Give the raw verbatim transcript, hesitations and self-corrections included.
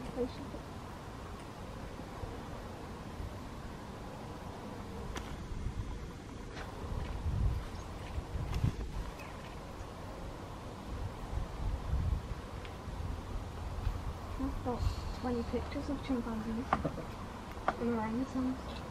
I've got twenty pictures of chimpanzees and orangutans.